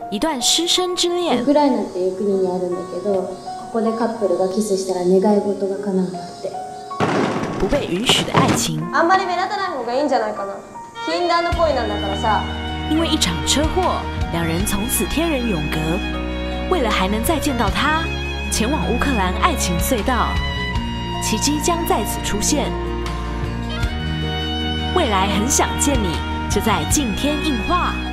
一段师生之恋。 ウクライナっていう国にあるんだけど、ここでカップルがキスしたら願い事が叶うんだって。 不被允許的愛情。 あんまり目立たない方がいいんじゃないかな。禁断の恋なんだからさ。 因为一场车祸，两人从此天人永隔。为了还能再见到他，前往乌克兰爱情隧道，奇迹将在此出现。未来很想见你，就在敬天映画。